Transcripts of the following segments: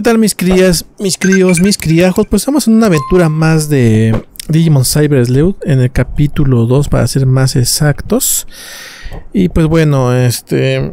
tal mis crías, mis críos, mis criajos? Pues estamos en una aventura más de Digimon Cyber Sleuth en el capítulo 2 para ser más exactos. Y pues bueno, en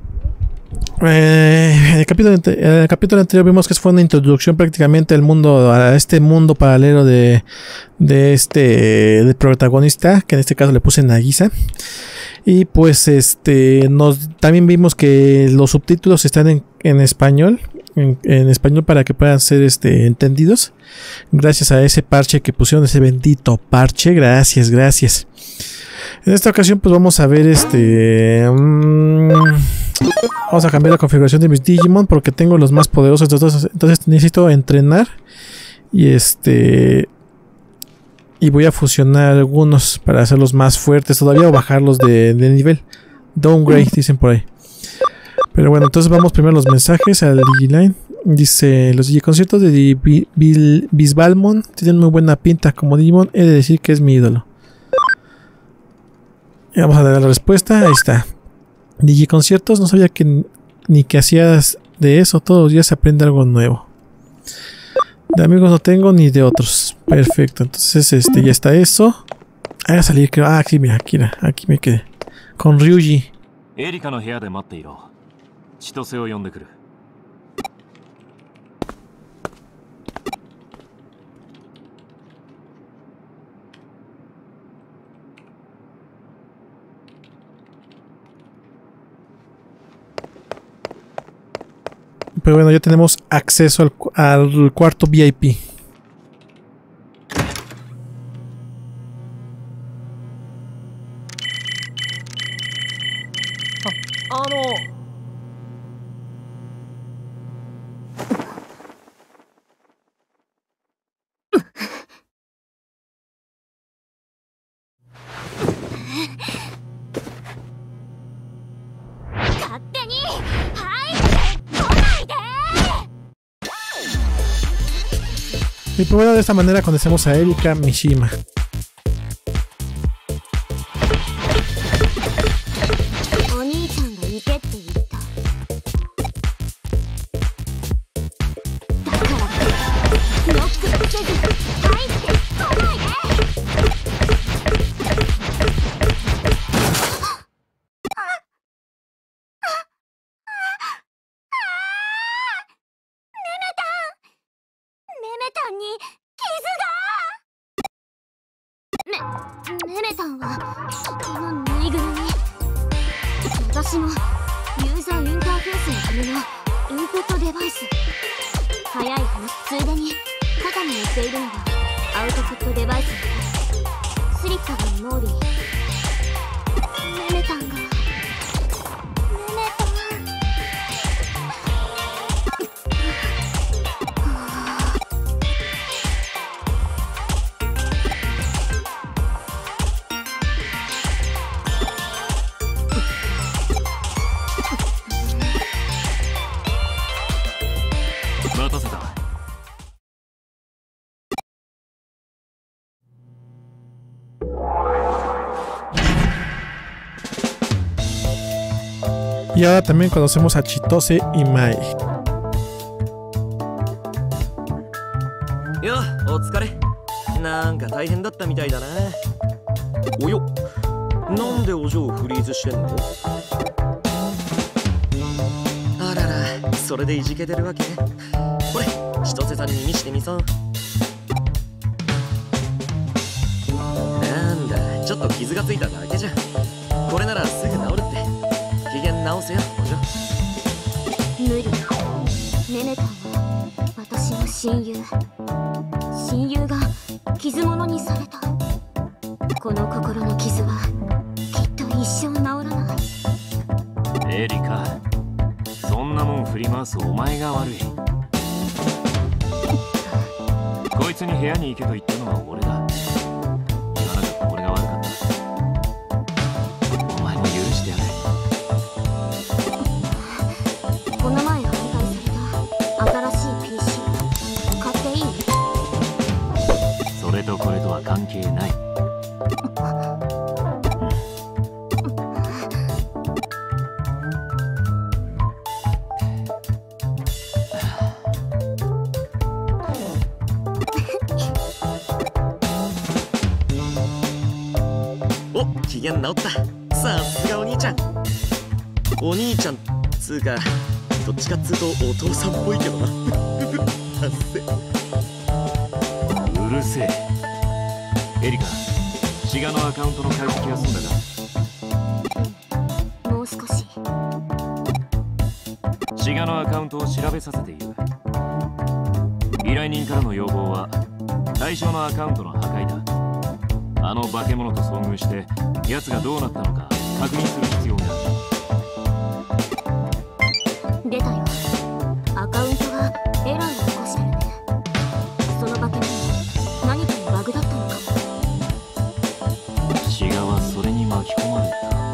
el capítulo anterior vimos que fue una introducción prácticamente al mundo, a este mundo paralelo del protagonista, que en este caso le puse Nagisa. Y pues también vimos que los subtítulos están en español, en español para que puedan ser entendidos. Gracias a ese parche que pusieron, ese bendito parche. Gracias. En esta ocasión pues vamos a ver vamos a cambiar la configuración de mis Digimon porque tengo los más poderosos, entonces necesito entrenar y voy a fusionar algunos para hacerlos más fuertes todavía o bajarlos de nivel. Downgrade, dicen por ahí. Pero bueno, entonces vamos primero a los mensajes al Digiline. Dice: los Digiconciertos de Bisbalmon tienen muy buena pinta. Como Digimon he de decir que es mi ídolo. Y vamos a dar la respuesta. Ahí está. Digiconciertos, no sabía ni que hacías de eso. Todos los días se aprende algo nuevo. De amigos no tengo ni de otros. Perfecto, entonces ya está eso. Ahí va a salir, creo. Ah, aquí, mira, aquí me quedé. Con Ryuji. Erika no bureau de matteiro. Chitose o yonde kuru. Pero bueno, ya tenemos acceso al cuarto VIP. Y pues bueno, de esta manera conocemos a Erika Mishima. Y ahora también conocemos a Chitose y Mai. Yo, otsukare. Nanka taihen datta mitai da na. Oyo. Nande ojoをフリーズしてんの? あらら、それでいじけてるわけ? これ、千歳さんに見してみそう。なんだ、ちょっと傷がついただけじゃん。これならすぐ治るって。機嫌直せよ、お嬢。 無理。ネネタンは私の親友。親友が傷物にされた。この心の傷はきっと一生治らない。 エリカ、そんなもん振り回すお前が悪い。こいつに部屋に行けと言ったのは俺だ。言わなかった俺が悪かった。お前も許してやれ。 この前販売された新しい PC 買っていい？ それとこれとは関係ない。 嫌治った。さすがお兄ちゃん。お兄ちゃんつうかどっちかっつうとお父さんっぽいけどな。 うるせえ。エリカ、シガのアカウントの解析は済んだか？ もう少し。 シガのアカウントを調べさせている。依頼人からの要望は対象のアカウントの破壊だ。あの化け物と遭遇して奴がどうなったのか確認する必要がある。出たよ。アカウントがエラーを起こしてるね。その化け物何かのバグだったのかも。 シガはそれに巻き込まれ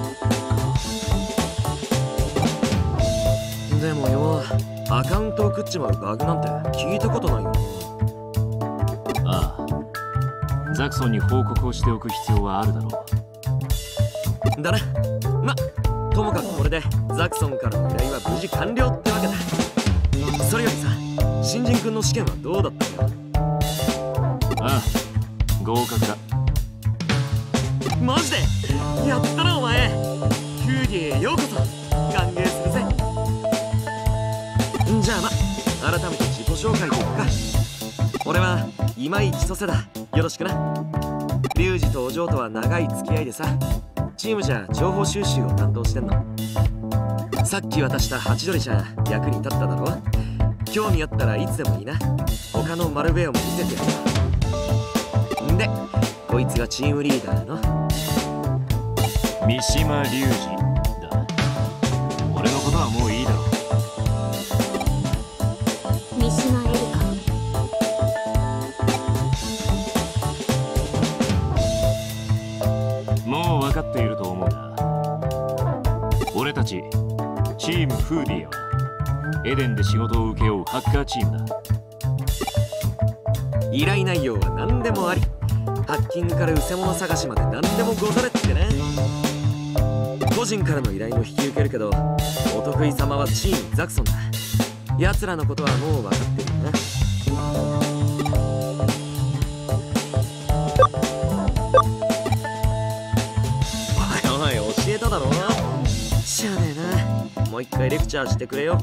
た。 でもよ、アカウントを食っちまうバグなんて聞いたことないよな。 ああ、ザクソンに報告をしておく必要はあるだろう。だな。ま、ともかくこれでザクソンからの依頼は無事完了ってわけだ。それよりさ、新人君の試験はどうだったんだ？ ああ、合格だ。 マジでやったなお前。フーディへようこそ。歓迎するぜ。じゃあ改めて自己紹介といくか。俺は今井千歳だ。よろしくな。リュウジとお嬢とは長い付き合いでさ、チームじゃ情報収集を担当してんの。さっき渡したハチドリじゃ役に立っただろ。興味あったらいつでもいいな。他のマルウェアも見せてやる。んで、こいつがチームリーダーの三島龍二だ。俺のことはもういいだろ。 三島エリカ。 もう分かっていると思うが、俺たちチームフーディアはエデンで仕事を請け負うハッカーチームだ。 依頼内容は何でもあり、ハッキングから失せ物探しまで何でもござれってね。個人からの依頼も引き受けるけど、お得意様はチームザクソンだ。奴らのことはもう分かってるよな。おいおい、教えただろ。しゃあねえな。もう一回レクチャーしてくれよ。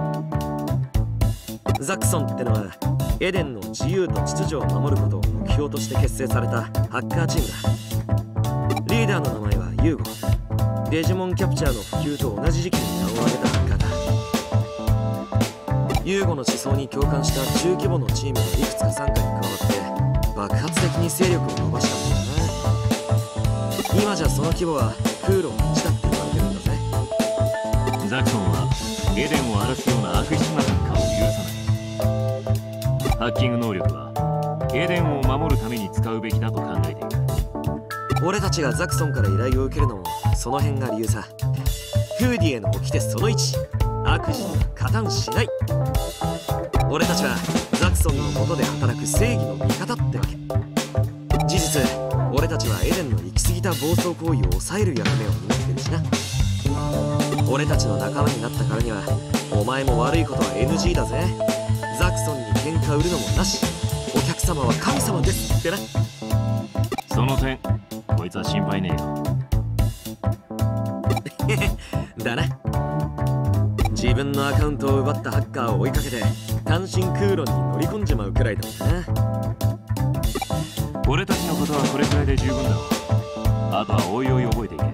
ザクソンってのはエデンの自由と秩序を守ることを目標として結成されたハッカーチームだ。リーダーの名前はユーゴ。デジモンキャプチャーの普及と同じ時期に名を挙げたハッカーだ。ユーゴの思想に共感した中規模のチームがいくつか傘下に加わって爆発的に勢力を伸ばしたんだよな。今じゃその規模は空路の1だって言われてるんだぜ。 ザクソンはエデンを荒らすような悪質なハッカーを許さない。ハッキング能力はエデンを守るために使うべきだと考えている。 俺たちがザクソンから依頼を受けるのもその辺が理由さ。フーディへの掟その1、悪事には加担しない。俺たちはザクソンの下で働く正義の味方ってわけ。事実、俺たちはエデンの行き過ぎた暴走行為を抑える役目を担ってるしな。俺たちの仲間になったからにはお前も悪いことは NG だぜ。ザクソンに喧嘩売るのもなし。お客様は神様ですってな。 その点こいつは心配ねえよ。 だな。自分のアカウントを奪ったハッカーを追いかけて単身空路に乗り込んじまうくらいだもんな。 俺たちのことはこれくらいで十分だろう。あとはおいおい覚えていけ。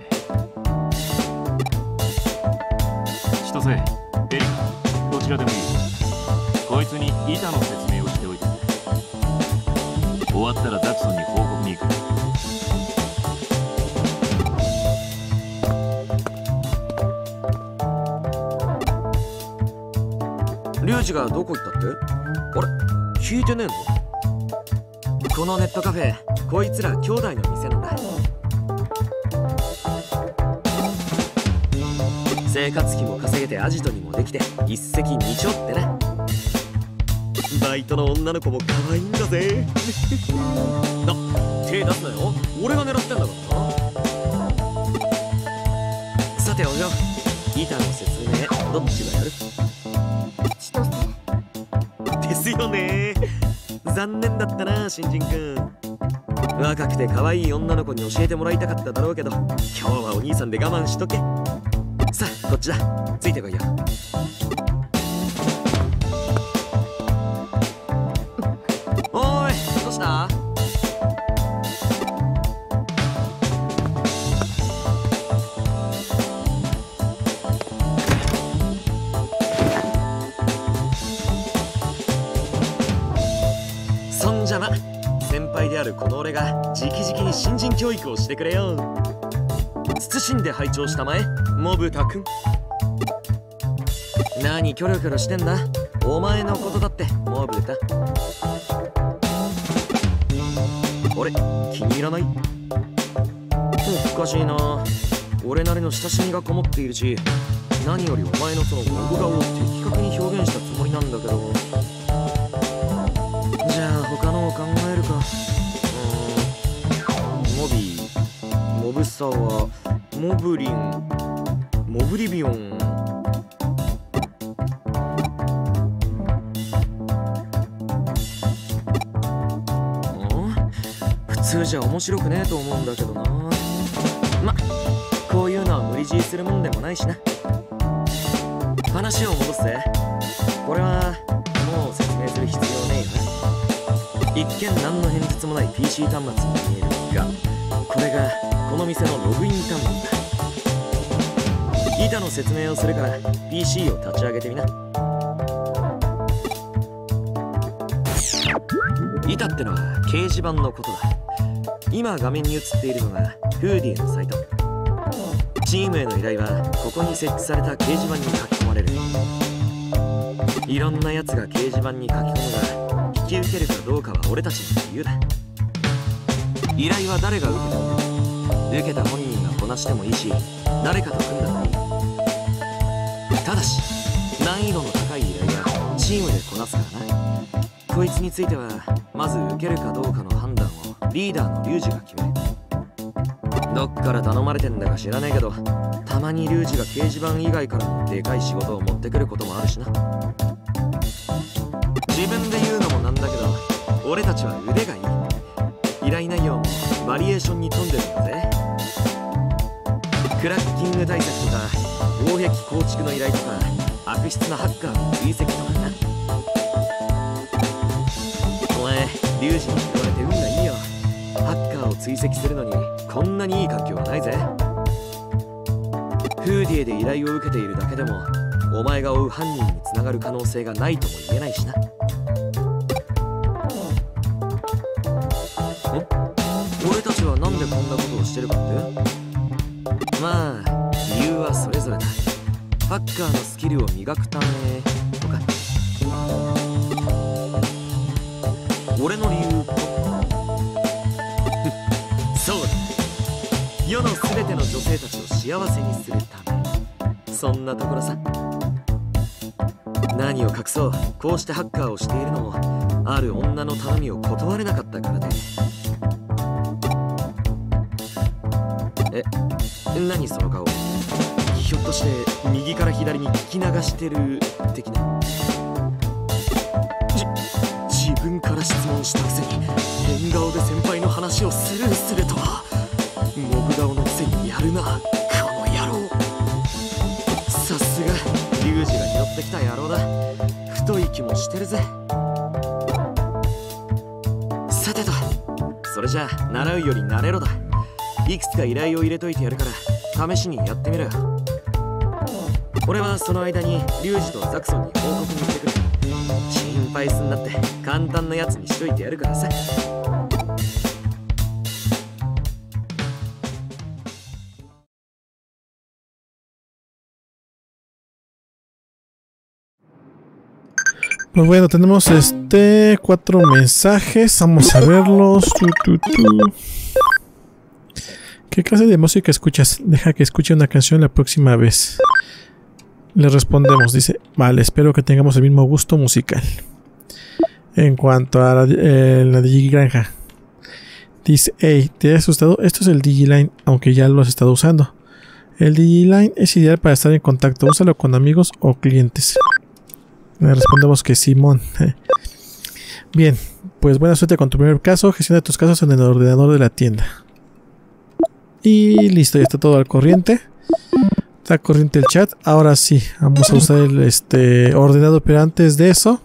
千歳、エリカ、どちらでもいい。こいつに板の説明をしておいて。終わったらザクソンに報告に行く。 リュウジがどこ行ったって？あれ？聞いてねえの？このネットカフェ、こいつら兄弟の店なんだ。生活費も稼げてアジトにもできて一石二鳥ってな。バイトの女の子も可愛いんだぜ。あ、手出すなよ。俺が狙ってんだからな。さてお嬢、板の説明どっちがやる？ 千歳ですよね。残念だったな、新人君。 若くて可愛い女の子に教えてもらいたかっただろうけど、今日はお兄さんで我慢しとけ。さあこっちだ、ついてこいよ。おーい、どうした？そんじゃな、先輩であるこの俺が直々に新人教育をしてくれよ。謹んで拝聴したまえ、モブタくん。何キョロキョロしてんだ。お前のことだってモブタ。あれ、気に入らない？おかしいな。俺なりの親しみがこもっているし、何よりお前のそのモブ顔を的確に表現したつもりなんだけど。じゃあ他のを考えるか。モブサワ、モブリン、モブリビオン。普通じゃ面白くねえと思うんだけどな。ま、こういうのは無理強いするもんでもないしな。話を戻すぜ。これはもう説明する必要ねえよな。一見何の変哲もない PC 端末に見えるが、これがこの店のログイン端末だ。板の説明をするから PC を立ち上げてみな。板ってのは掲示板のことだ。今画面に映っているのがフーディのサイト。チームへの依頼はここに設置された掲示板に書き込まれる。いろんなやつが掲示板に書き込むが、引き受けるかどうかは俺たちの自由だ。依頼は誰が受けたんだ。受けた本人がこなしてもいいし、誰かと組んだっていい。ただし難易度の高い依頼はチームでこなすからな。こいつについてはまず受けるかどうかの判断をリーダーのリュウジが決める。どっから頼まれてんだか知らねえけど、たまにリュウジが掲示板以外からもでかい仕事を持ってくることもあるしな。自分で言うのもなんだけど、俺たちは腕がいい。依頼内容もバリエーションに富んでるんだぜ。クラッキング対策とか防壁構築の依頼とか、悪質なハッカーの追跡とかな。お前リュウジに言われて運がいいよ。ハッカーを追跡するのにこんなにいい環境はないぜ。フーディエで依頼を受けているだけでも、お前が追う犯人につながる可能性がないとも言えないしな。俺たちはなんでこんなことをしてるかって？まあ理由はそれぞれだ。ハッカーのスキルを磨くためとか。俺の理由そうだ、世の全ての女性たちを幸せにするため。そんなところさ。何を隠そう、こうしてハッカーをしているのもある女の頼みを断れなかったからで。何その顔。ひょっとして右から左に聞き流してる的な。自分から質問したくせに変顔で先輩の話をスルーするとは。モブ顔のくせにやるな、この野郎。さすがリュウジが拾ってきた野郎だ。太い気もしてるぜ。さてと、それじゃあ習うより慣れろだ。いくつか依頼を入れといてやるから試しにやってみろよ。俺はその間にリュウジとザクソンに報告に行ってくる。心配すんなって簡単なやつにしといてやるからさ。 Pues bueno, tenemos 4 mensajes. Vamos a verlos. ¿Qué clase de música escuchas? Deja que escuche una canción la próxima vez. Le respondemos, dice, vale, espero que tengamos el mismo gusto musical. En cuanto a la Digigranja, dice, hey, ¿te has asustado? Esto es el Digiline, aunque ya lo has estado usando. El Digiline es ideal para estar en contacto. Úsalo con amigos o clientes. Le respondemos que Simón. Bien, pues buena suerte con tu primer caso. Gestiona tus casos en el ordenador de la tienda. Y listo, ya está todo al corriente. Está corriente el chat. Ahora sí, vamos a usar el ordenador, pero antes de eso...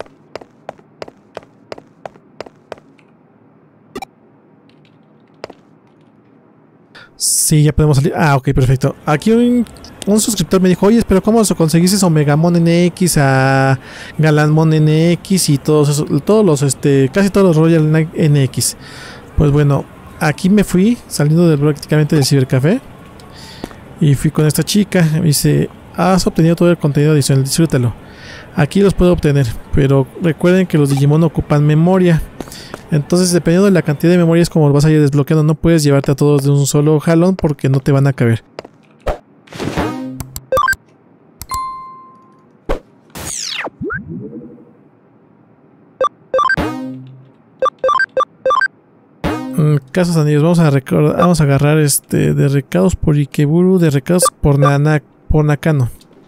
Sí, ya podemos salir. Ah, ok, perfecto. Aquí un suscriptor me dijo, oye, pero ¿cómo conseguiste a Omegamon NX, a Galanmon NX y todos esos, casi todos los Royal NX? Pues bueno, aquí me fui saliendo prácticamente del cibercafé y fui con esta chica. Me dice, has obtenido todo el contenido adicional, disfrútalo. Aquí los puedo obtener, pero recuerden que los Digimon ocupan memoria. Entonces, dependiendo de la cantidad de memoria es como vas a ir desbloqueando. No puedes llevarte a todos de un solo jalón porque no te van a caber. Casos anillos, vamos a agarrar de recados por Ikeburu, de recados por Nakano.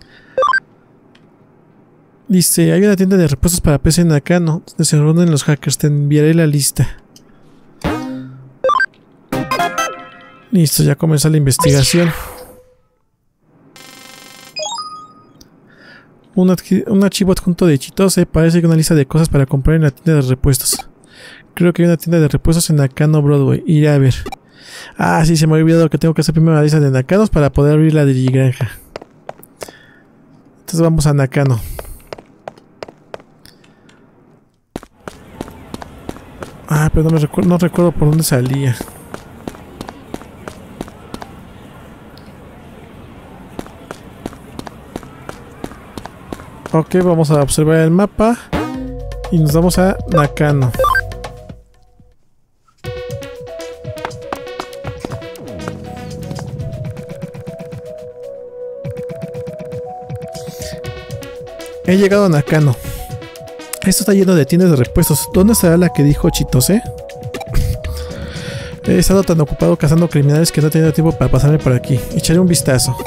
Dice, hay una tienda de repuestos para PC en Nakano, donde se reúnen los hackers, te enviaré la lista. Listo, ya comenzó la investigación. Un archivo adjunto de Chitose, parece que una lista de cosas para comprar en la tienda de repuestos. Creo que hay una tienda de repuestos en Nakano Broadway, iré a ver. Ah, sí, se me había olvidado que tengo que hacer primero la lista de Nakanos para poder abrir la de Granja. Entonces vamos a Nakano. Ah, pero no recuerdo por dónde salía. Ok, vamos a observar el mapa. Y nos vamos a Nakano. He llegado a Nakano. Esto está lleno de tiendas de repuestos. ¿Dónde estará la que dijo Chitose? He estado tan ocupado cazando criminales que no he tenido tiempo para pasarme por aquí. Echaré un vistazo.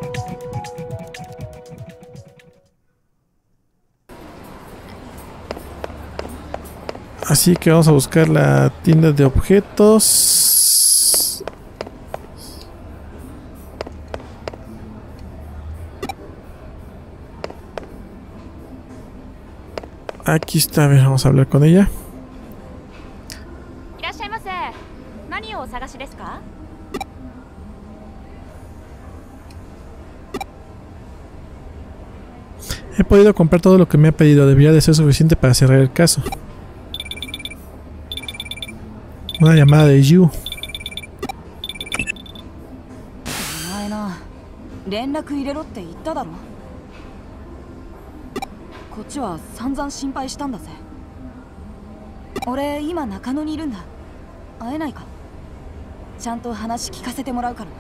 Así que vamos a buscar la tienda de objetos. Aquí está, a ver, vamos a hablar con ella. He podido comprar todo lo que me ha pedido, debería de ser suficiente para cerrar el caso. Una llamada de Yu. 連絡入れろって言っただろ。こっちは散々心配したんだぜ。俺今中野にいるんだ。会えないか？ちゃんと話聞かせてもらうからな。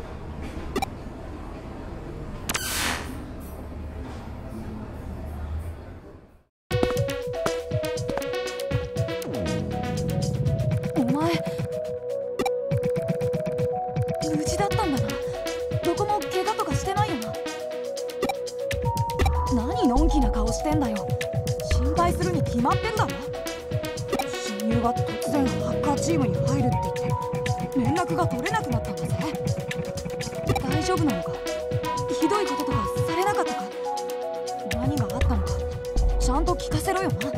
お前無事だったんだな。どこも怪我とかしてないよな。何のんきな顔してんだよ。心配するに決まってんだろ。親友が突然ハッカーチームに入るって言って連絡が取れなくなったんだぜ。大丈夫なのか？ひどいこととかされなかったか？何があったのかちゃんと聞かせろよな。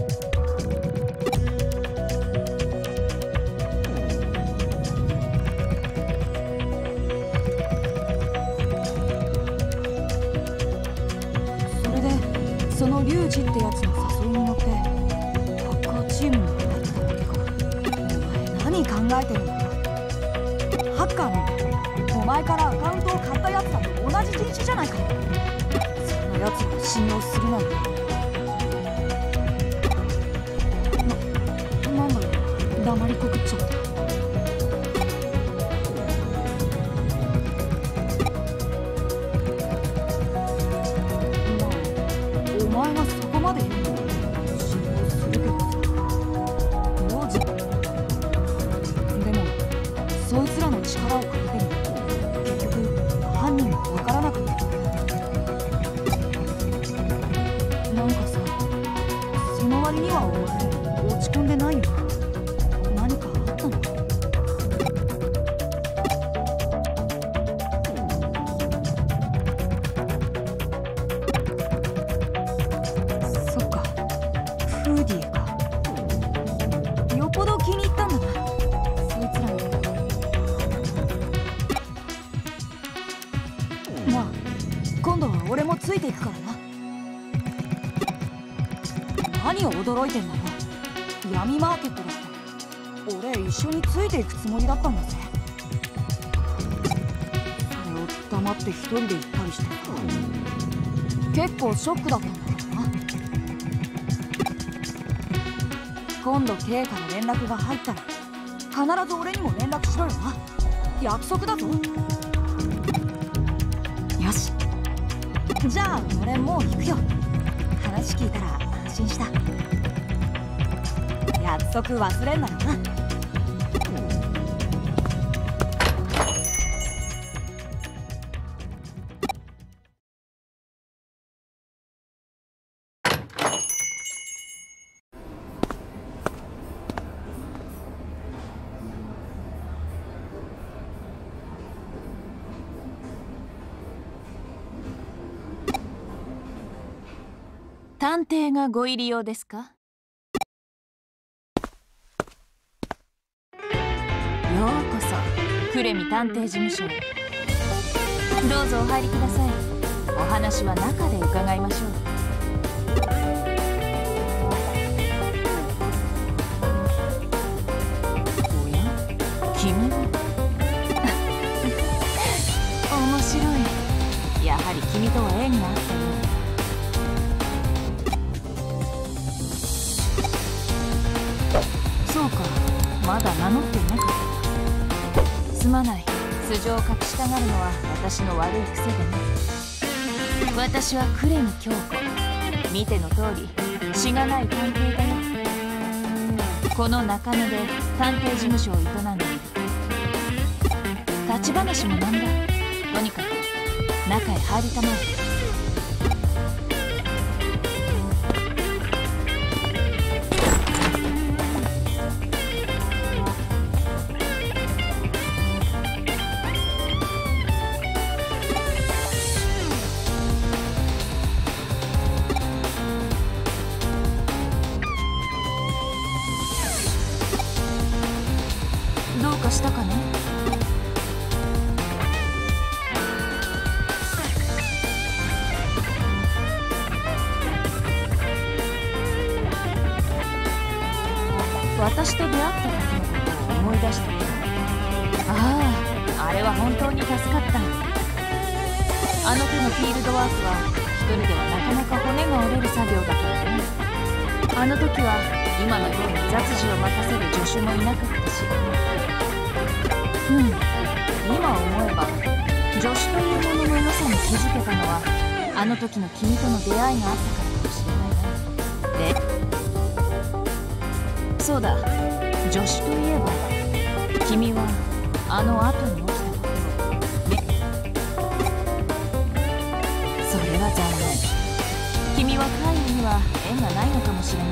そのリュウジってやつの誘いに乗ってハッカーチームに入ったわけか。お前何考えてるんだよ。ハッカーもお前からアカウントを買ったやつだと同じ人種じゃないか。そんなやつを信用するなんて。なんだろう、黙りこくっちゃった。お前がそこまで言うの信用するけどさ。幼児でもそいつらの力を借りても結局犯人は分からなかった。なんかさ、その割にはお前落ち込んでないよな。 何かあったの？そっか、フーディエか。よっぽど気に入ったんだな、そいつらの。まあ今度は俺もついていくからな。何を驚いてんだよ。闇マーケットだって俺一緒についていくつもりだったんだぜ。それを黙って一人で行ったりして結構ショックだったんだけどな。今度 K から連絡が入ったら必ず俺にも連絡しろよな。約束だぞ。よし、じゃあ俺もう行くよ。話聞いたら安心した。約束忘れんなよな。 探偵がご入り用ですか？ようこそクレミ探偵事務所へ。どうぞお入りください。お話は中で伺いましょう。おや、君は面白い。やはり君とは縁があったようだ。そうか、まだ名乗っていなかった。すまない。素性を隠したがるのは私の悪い癖でね。私はクレミ京子。見ての通りしがない探偵だよ。この中野で探偵事務所を営んでいる。立ち話もなんだ。とにかく中へ入りたまえ。どうかしたかね？私と出会った時のことを思い出してる。ああ、あれは本当に助かった。あの手のフィールドワークは一人ではなかなか骨が折れる作業だからね。あの時は今のように雑事を任せる助手もいなかったし。今思えば助手というものの良さに気づけたのはあの時の君との出会いがあったからかもしれないな。で、そうだ、助手といえば君はあの後に起きたことをね。それは残念。君は怪異には縁がないのかもしれ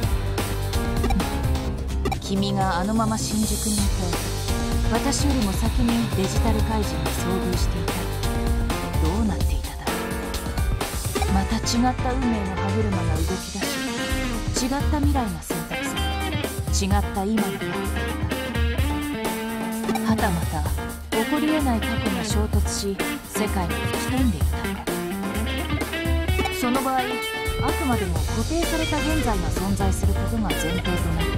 ないね。君があのまま新宿にいて私よりも先にデジタル怪人に遭遇していたらどうなっていただろう。また違った運命の歯車が動き出し、違った未来が選択され、違った今になっていた。はたまた起こり得ない過去が衝突し世界に吹き飛んでいたか。その場合、あくまでも固定された現在が存在することが前提となる。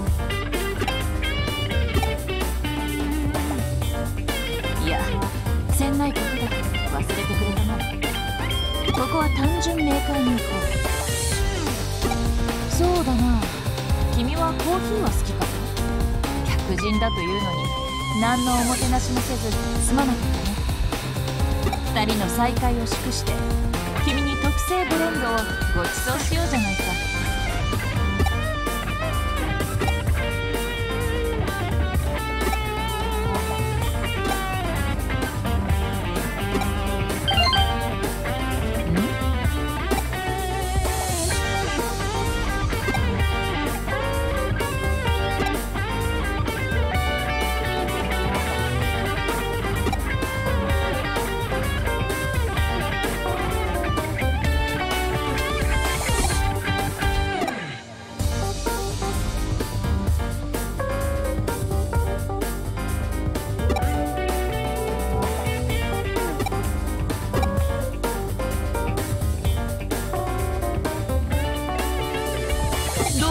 いや、せんないことだ。忘れてくれたな。ここは単純明快に行こう。そうだな、君はコーヒーは好きかな？客人だというのに何のおもてなしもせずすまなかったね。二人の再会を祝して君に特製ブレンドをご馳走しようじゃないか。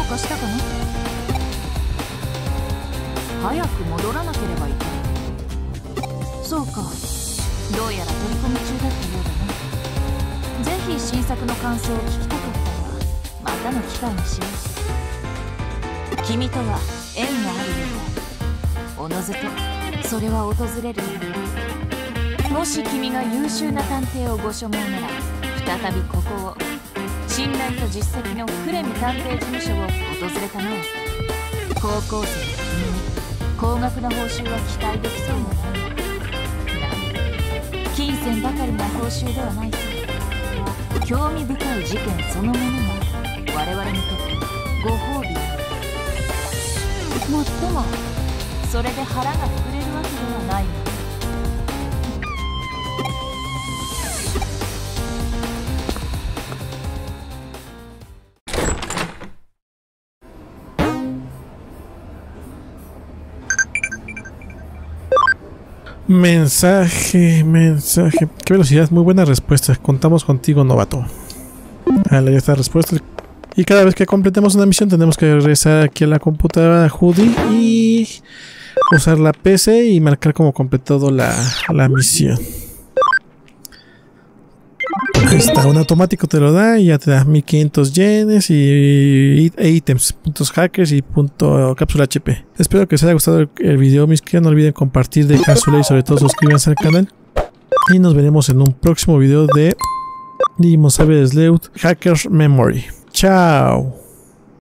かしたかな。早く戻らなければいけない。そうか、どうやら取り込み中だったようだな。ぜひ新作の感想を聞きたかったが、またの機会にしよう。君とは縁があるようだ。おのずとそれは訪れるよ。もし君が優秀な探偵をご所望なら、再びここを、信頼と実績のクレミ探偵事務所を訪れたまえ。高校生の君に高額な報酬は期待できそうもない。金銭ばかりな報酬ではないさ。興味深い事件そのものが我々にとってご褒美。もっともそれで腹が膨れるわけではないの。 Mensaje. Qué velocidad, muy buena respuesta. Contamos contigo, novato. Vale, ya está la respuesta. Y cada vez que completemos una misión tenemos que regresar aquí a la computadora Judy y usar la PC y marcar como completado la misión. Ahí está, un automático te lo da y ya te da 1500 yenes y ítems, puntos hackers y punto cápsula HP. Espero que os haya gustado el video, mis queridos. No olviden compartir, dejar su like y sobre todo suscríbanse al canal. Y nos veremos en un próximo video de Demon Saber Sleuth Hackers Memory. Chao.